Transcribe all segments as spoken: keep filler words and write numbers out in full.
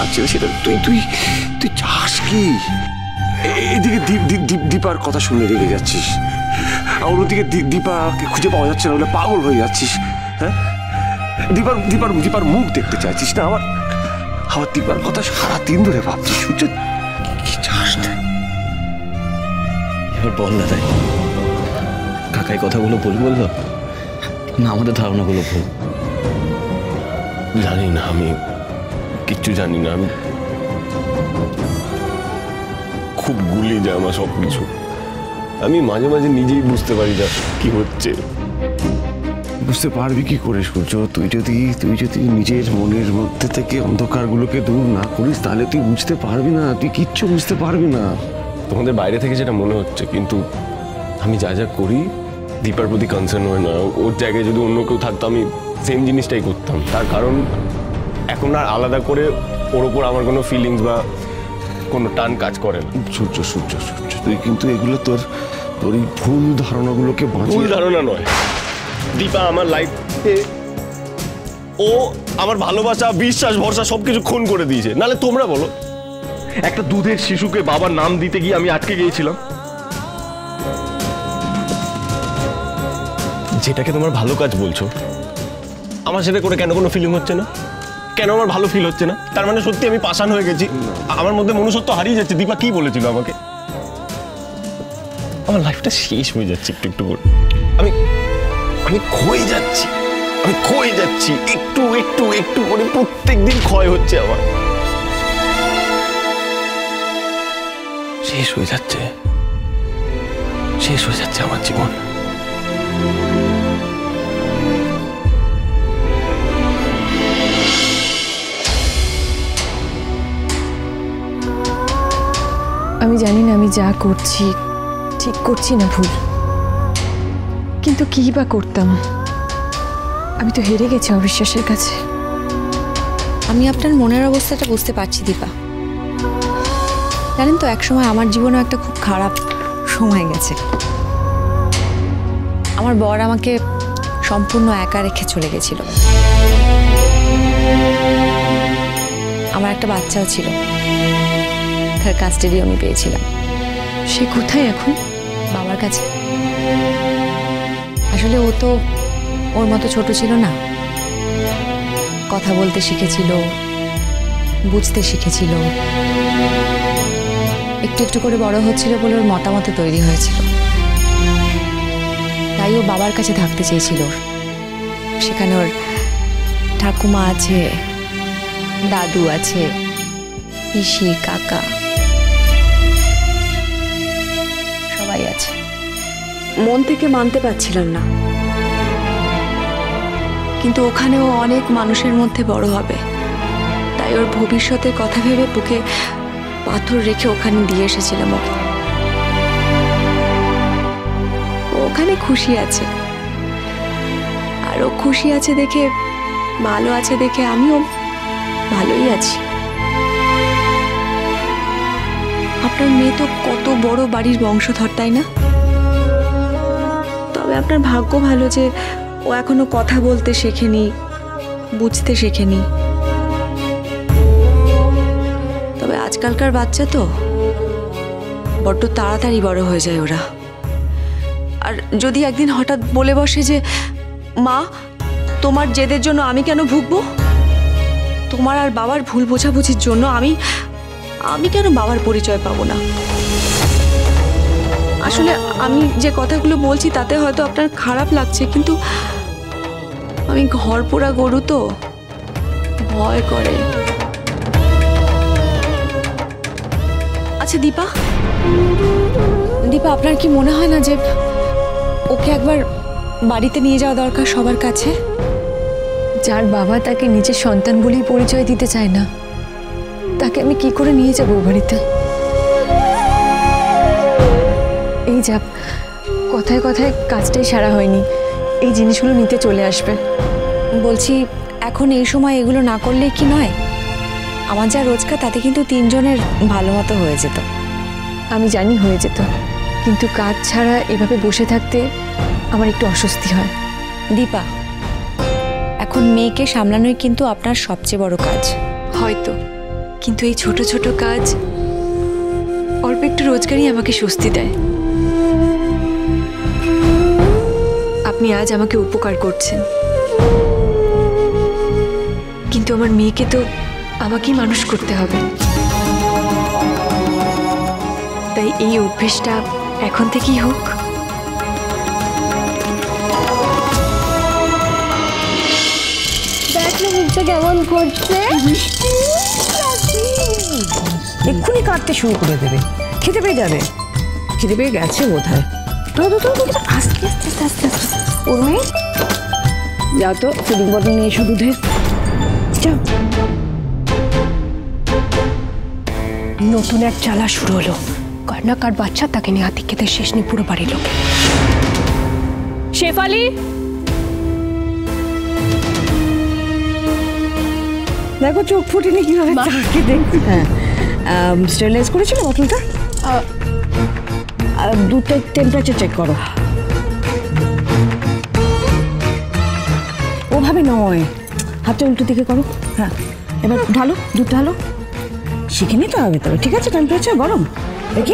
পারছি না সেটা তুই তুই তুই চাস কি? এদিকে দীপার কথা শুনে রেগে যাচ্ছিস, আর অন্যদিকে দীপাকে খুঁজে পাওয়া যাচ্ছে না বলে পাগল হয়ে যাচ্ছিস। হ্যাঁ, দীপার দীপার দীপার মুখ দেখতে চাইছিস না, আবার আবার দীপার কথা সারাদিন ধরে ভাবছিস। সূর্য কি চাস তুই? এবার বল না, তাই কাকাই কথাগুলো ভুল বললো না আমাদের ধারণাগুলো ভুল? জানি না, আমি কিচ্ছু জানি না। আমি খুব গুলি যায় আমার সব কিছু। আমি মাঝে মাঝে নিজেই বুঝতে পারি না কি হচ্ছে। বুঝতে পারবি কি করে সূর্য? তুই যদি তুই যদি নিজের মনের মধ্যে থেকে অন্ধকারগুলোকে দূর না করিস তাহলে তুই বুঝতে পারবি না, তুই কিচ্ছু বুঝতে পারবি না। তোমাদের বাইরে থেকে যেটা মনে হচ্ছে, কিন্তু আমি যা যা করি দীপার প্রতি কনসার্ন হয় না। ওর জায়গায় যদি অন্য কেউ থাকতো আমি সেম জিনিসটাই করতাম। তার কারণ এখন আর আলাদা করে ওর ওপর আমার কোনো ফিলিংস বা কোনো টান কাজ করে না। সূর্য সূর্য সূর্য তুই কিন্তু এগুলো তোর তোর এই ভুল ধারণাগুলোকে ভুল ধারণা নয়। দীপা আমার লাইফে, ও আমার ভালোবাসা, বিশ্বাস, ভরসা সবকিছু খুন করে দিয়েছে। নাহলে তোমরা বলো, একটা দুধের শিশুকে বাবার নাম দিতে গিয়ে আমি আটকে গিয়েছিলাম। যেটাকে তোমার ভালো কাজ বলছো, আমার সেটা করে কেন কোনো ফিলিং হচ্ছে না? কেন আমার ভালো ফিল হচ্ছে না? তার মানে সত্যি আমি পাষাণ হয়ে গেছি, আমার মধ্যে মনুষ্যত্ব হারিয়ে যাচ্ছে। দীপা কি বলেছিল আমাকে? আমার লাইফটা শেষ হয়ে যাচ্ছে একটু একটু করে। আমি আমি ক্ষয়ে যাচ্ছি, আমি ক্ষয়ে যাচ্ছি একটু একটু একটু করে। প্রত্যেক দিন ক্ষয় হচ্ছে আমার, শেষ হয়ে যাচ্ছে, শেষ হয়ে যাচ্ছে আমার জীবন। আমি জানি না আমি যা করছি ঠিক করছি না ভুল, কিন্তু কি বা করতাম? আমি তো হেরে গেছি অবিশ্বাসের কাছে। আমি আপনার মনের অবস্থাটা বুঝতে পারছি দীপা। জানেন তো, একসময় আমার জীবনে একটা খুব খারাপ সময় গেছে। আমার বর আমাকে সম্পূর্ণ একা রেখে চলে গেছিল। আমার একটা বাচ্চাও ছিল, তার কাস্টাডি আমি পেয়েছিলাম। সে কোথায় এখন? বাবার কাছে। আসলে ও তো ওর মতো ছোট ছিল না, কথা বলতে শিখেছিল, বুঝতে শিখেছিল, একটু একটু করে বড় হচ্ছিল বলে ওর মতামতে তৈরি হয়েছিল। তাই ও বাবার কাছে থাকতে চেয়েছিল। সেখানে ওর ঠাকুমা আছে, দাদু আছে, পিসি, কাকা, সবাই আছে। মন থেকে মানতে পারছিলাম না, কিন্তু ওখানেও অনেক মানুষের মধ্যে বড় হবে, তাই ওর ভবিষ্যতের কথা ভেবে বুকে পাথর রেখে ওখানে দিয়ে এসেছিলাম ওকে। ওখানে খুশি আছে, আর ও খুশি আছে দেখে, ভালো আছে দেখে আমিও ভালোই আছি। আপনার মেয়ে তো কত বড় বাড়ির বংশধর, তাই না? তবে আপনার ভাগ্য ভালো যে ও এখনো কথা বলতে শেখেনি, বুঝতে শেখেনি। তবে আজকালকার বাচ্চা তো বড্ড তাড়াতাড়ি বড় হয়ে যায় ওরা। আর যদি একদিন হঠাৎ বলে বসে যে মা, তোমার জেদের জন্য আমি কেন ভুগবো? তোমার আর বাবার ভুল বোঝাবুঝির জন্য আমি আমি কেন বাবার পরিচয় পাবো না? আসলে আমি যে কথাগুলো বলছি তাতে হয়তো আপনার খারাপ লাগছে, কিন্তু আমি ঘর পোড়া গরু তো, ভয় করে। আচ্ছা দীপা, দীপা আপনার কি মনে হয় না যে ওকে একবার বাড়িতে নিয়ে যাওয়া দরকার সবার কাছে? যার বাবা তাকে নিজের সন্তান বলেই পরিচয় দিতে চায় না, তাকে আমি কি করে নিয়ে যাবো বাড়িতে? এই যা কথায় কথায় কাজটাই সারা হয়নি, এই জিনিসগুলো নিতে চলে আসবে। বলছি, এখন এই সময় এগুলো না করলে কি নয়? আমার যা রোজগার তাতে কিন্তু তিনজনের ভালো মতো হয়ে যেত। আমি জানি হয়ে যেত, কিন্তু কাজ ছাড়া এভাবে বসে থাকতে আমার একটু অস্বস্তি হয়। দীপা, এখন মেয়েকে সামলানোই কিন্তু আপনার সবচেয়ে বড় কাজ। হয়তো, কিন্তু এই ছোট ছোট কাজ অল্প একটু রোজগারই আমাকে স্বস্তি দেয়। আপনি আজ আমাকে উপকার করছেন, কিন্তু আমার মেয়েকে তো আমাকেই মানুষ করতে হবে। তাই এই অভ্যেসটা এখন থেকেই হোক। দেখো মুখটা কেমন করছে, এক্ষুনি কাঁদতে শুরু করে দেবে, খেতে পেয়ে যাবে, খেতে পেয়ে গেছে বোধ হয়। আস্তে আস্তে আস্তে আস্তে আস্তে উর্মি, যাও তো ফিডিং বটল নিয়ে এসো দুধের, যাও। নতুন এক চালা শুরু হলো, কার না কার বাচ্চা তাকে নিয়ে আতিক্যেতে শেষ নেই পুরো বাড়ির লোকে। শেফালি, দেখো চোখ ফুটেনি কিভাবে চাকে দেখছি। হ্যাঁ, স্টেরিলাইজ করেছিল বোতলটা? দুধটা টেম্পারেচার চেক করো। ওভাবে নয়, হাতটা উল্টো দিকে করো। হ্যাঁ, এবার ঢালো, দুধ ঢালো। শিখে নিতে হবে তবে, ঠিক আছে? টেম্পারেচার গরম দেখি,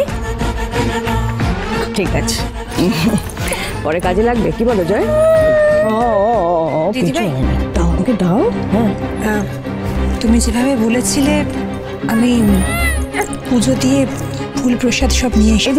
ঠিক আছে, পরে কাজে লাগবে। কি বলো জয়? ও দাও, আমাকে দাও। হ্যাঁ, তুমি যেভাবে বলেছিলে আমি পুজো দিয়ে ফুল প্রসাদ সব নিয়ে এসেছি।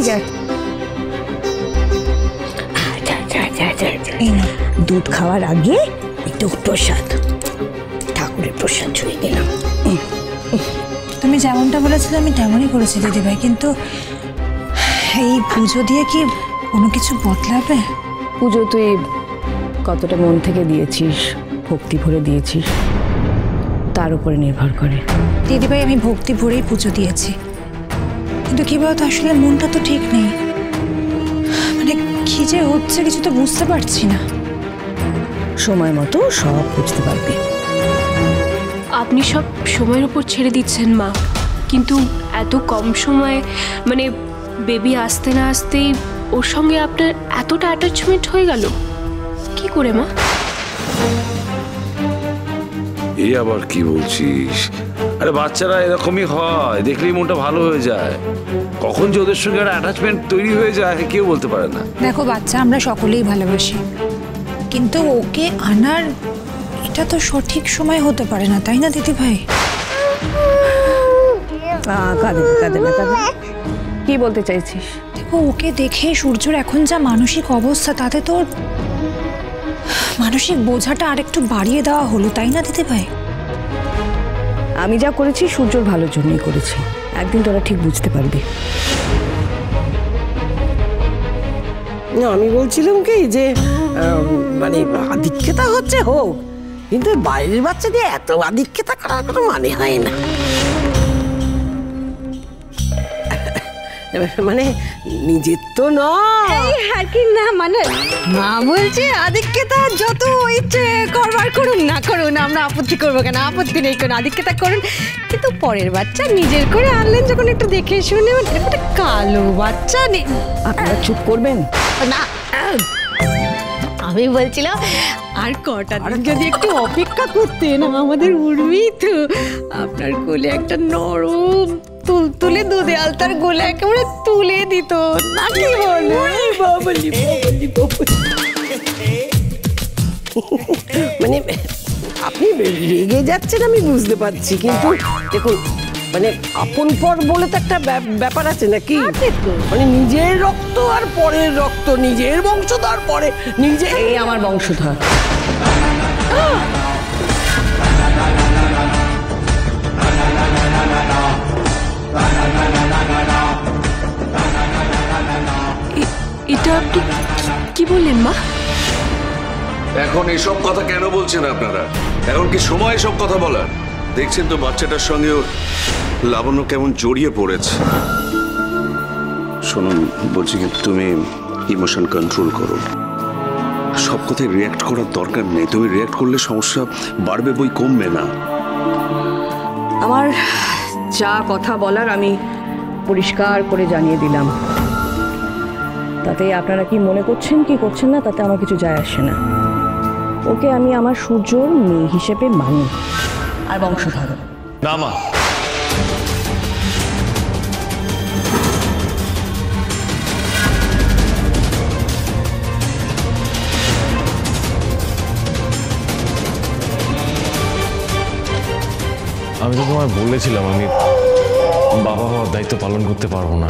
দুধ খাওয়ার আগে একটু প্রসাদ, ঠাকুরের প্রসাদ ছুঁয়ে দিলাম। তুমি যেমনটা বলেছিলে আমি তেমনই করেছি দিদিভাই, কিন্তু এই পুজো দিয়ে কি কোনো কিছু বদলাবে? পুজো তুই কতটা মন থেকে দিয়েছিস, ভক্তি ভরে দিয়েছিস, তার উপরে নির্ভর করে। দিদিভাই আমি ভক্তি ভরেই পুজো দিয়েছি, কিন্তু কি বলতো আসলে মনটা তো ঠিক নেই, মানে কি যে হচ্ছে কিছু তো বুঝতে পারছি না। সময় মতো সব বুঝতে পারবি। আপনি সব সময়ের উপর ছেড়ে দিচ্ছেন মা, কিন্তু এত কম সময়ে, মানে বেবি আসতে না আসতেই ওর সঙ্গে আপনার এতটা অ্যাটাচমেন্ট হয়ে গেল কি করে মা? এই আবার কি বলছিস? আরে বাচ্চারা এরকমই হয়, দেখলেই মনটা ভালো হয়ে যায়। কখন যে ওদের সঙ্গে একটা অ্যাটাচমেন্ট তৈরি হয়ে যায় কেউ বলতে পারে না। দেখো বাচ্চা আমরা সকলেই ভালোবাসি, কিন্তু ওকে আনার এটা তো সঠিক সময় হতে পারে না, তাই না দিদিভাই? কাঁদে না, কাঁদে না, কাঁদে না। কি বলতে চাইছিস? দেখো ওকে দেখে সূর্যর এখন যা মানসিক অবস্থা, তাতে তোর মানসিক বোঝাটা আরেকটু বাড়িয়ে দেওয়া হলো, তাই না দিদিভাই? আমি যা করেছি সূর্যর ভালোর জন্যই করেছি, একদিন তোরা ঠিক বুঝতে পারবি। আমি বলছিলাম কি যে মানে আধিক্যতা হচ্ছে হোক, কিন্তু বাইরের বাচ্চা দিয়ে এত আধিক্যতা করার কোনো মানে হয় না। মানে নিজের তো নয় আর কি না, মানে মা বলছে আধিক্যতা যত ইচ্ছে করবার করুন না করুন, আমরা আপত্তি করবো কেন? আপত্তি নেই কোনো, আধিক্যতা করুন, কিন্তু পরের বাচ্চা নিজের করে আনলেন যখন একটু দেখে শুনে, একটা কালো বাচ্চা নেই। আপনারা চুপ করবেন না, আমি বলছিলাম আর কটা দিন যদি একটু অপেক্ষা করতেন, আমাদের উর্মি তো আপনার কোলে একটা নরম তুলতুলে দুধে আলতার গোলা একেবারে তুলে দিত না, কি বলে? মানে আপনি রেগে যাচ্ছেন আমি বুঝতে পারছি, কিন্তু দেখুন মানে আপন পর বলে তো একটা ব্যাপার আছে নাকি? মানে নিজের রক্ত আর পরের রক্ত, নিজের বংশধর পরে নিজে। এই আমার বংশধর। এটা আপনি কি বললেন মা? এখন এসব কথা কেন বলছেন আপনারা? এখন কি সময় এসব কথা বলার? দেখছেন তো বাচ্চাটার সঙ্গে লাবণ্য কেমন জড়িয়ে পড়েছে। শুনুন বলছি কি, তুমি ইমোশন কন্ট্রোল করো, সব কথায় রিয়াক্ট করার দরকার নেই। তুমি রিয়াক্ট করলে সমস্যা বাড়বে, বই কমবে না। আমার যা কথা বলার আমি পরিষ্কার করে জানিয়ে দিলাম, তাতে আপনারা কি মনে করছেন কি করছেন না তাতে আমার কিছু যায় আসে না। ওকে আমি আমার সূর্যর মেয়ে হিসেবে মানি আর বংশধর। না মা, আমি তো তোমায় বলেছিলাম আমি বাবা হওয়ার দায়িত্ব পালন করতে পারবো না।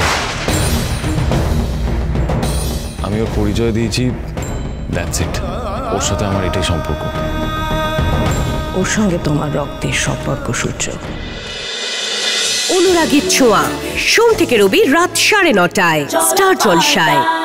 আমি ওর পরিচয় দিয়েছি, দ্যাটস ইট। ওর সাথে আমার এটাই সম্পর্ক। ওর সঙ্গে তোমার রক্তের সম্পর্ক সূর্য। অনুরাগীর ছোঁয়া, সোম থেকে রবি রাত সাড়ে নটায় স্টার জলসায়।